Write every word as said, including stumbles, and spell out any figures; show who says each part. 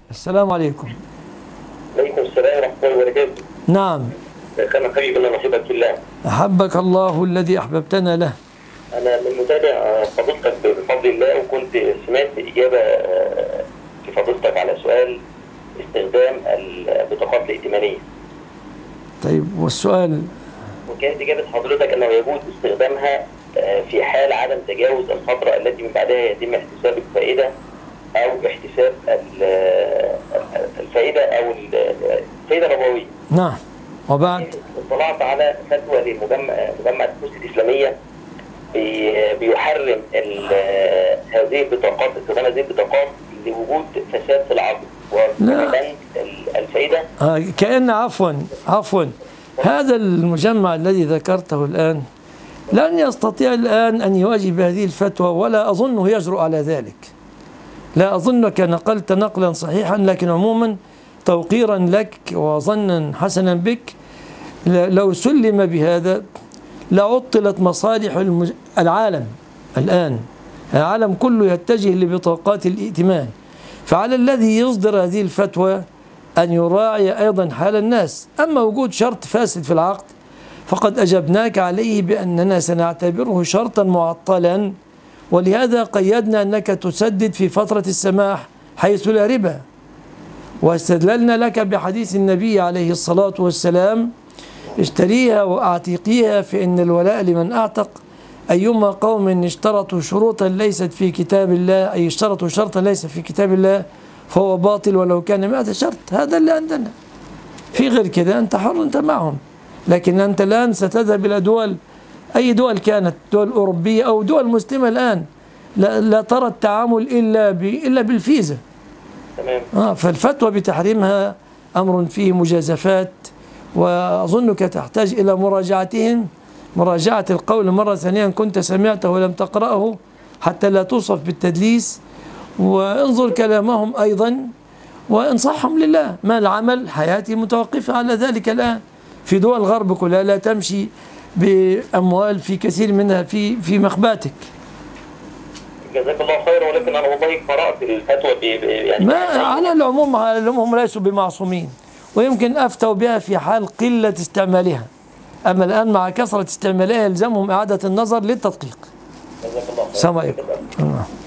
Speaker 1: السلام عليكم.
Speaker 2: عليكم السلام ورحمة الله وبركاته.
Speaker 1: نعم.
Speaker 2: كان حبيب الله نحبك في الله.
Speaker 1: أحبك الله الذي أحببتنا له.
Speaker 2: أنا من متابع فضيلتك بفضل الله، وكنت سمعت إجابة في فضيلتك على سؤال استخدام البطاقات الائتمانية.
Speaker 1: طيب والسؤال؟
Speaker 2: وكانت إجابة حضرتك أنه يجوز استخدامها في حال عدم تجاوز الفترة التي من بعدها يتم احتساب الفائدة أو احتساب الفائدة أو الفائدة الربوية.
Speaker 1: نعم. وبعد
Speaker 2: اطلعت على فتوى لمجمع مجمع الفلوس الإسلامية بيحرم هذه البطاقات، استخدام هذه البطاقات لوجود فساد في العقد وبنك الفائدة.
Speaker 1: آه كأن عفوا عفوا هذا المجمع الذي ذكرته الآن لن يستطيع الآن أن يواجه بهذه الفتوى، ولا أظنه يجرؤ على ذلك. لا أظنك نقلت نقلا صحيحا، لكن عموما توقيرا لك وظنا حسنا بك، لو سلم بهذا لعطلت مصالح العالم. الآن العالم كله يتجه لبطاقات الائتمان، فعلى الذي يصدر هذه الفتوى أن يراعي أيضا حال الناس. أما وجود شرط فاسد في العقد فقد أجبناك عليه بأننا سنعتبره شرطا معطلا، ولهذا قيدنا أنك تسدد في فترة السماح حيث لا ربا، واستدللنا لك بحديث النبي عليه الصلاة والسلام: اشتريها وأعتقيها فإن الولاء لمن أعتق. أيما قوم اشترطوا شروطا ليست في كتاب الله، أي اشترطوا شرطا ليس في كتاب الله، فهو باطل ولو كان مئة شرط. هذا اللي عندنا. في غير كده أنت حر، أنت معهم. لكن أنت الآن ستذهب إلى دول، أي دول كانت، دول أوروبية أو دول مسلمة الآن، لا, لا ترى التعامل إلا إلا بالفيزا.
Speaker 2: تمام.
Speaker 1: آه فالفتوى بتحريمها أمر فيه مجازفات، وأظنك تحتاج إلى مراجعتهم، مراجعة القول مرة ثانية إن كنت سمعته ولم تقرأه حتى لا توصف بالتدليس، وانظر كلامهم أيضا وانصحهم لله. ما العمل؟ حياتي متوقفة على ذلك الآن. في دول الغرب كلها لا تمشي بأموال في كثير منها في في مخباتك.
Speaker 2: جزاك الله خيرا. ولكن أنا والله قرأت الفتوى يعني
Speaker 1: ما على العموم، على العموم ليسوا بمعصومين، ويمكن أفتوا بها في حال قلة استعمالها. أما الآن مع كثرة استعمالها يلزمهم إعادة النظر للتدقيق.
Speaker 2: جزاك الله خيرا.
Speaker 1: السلام عليكم.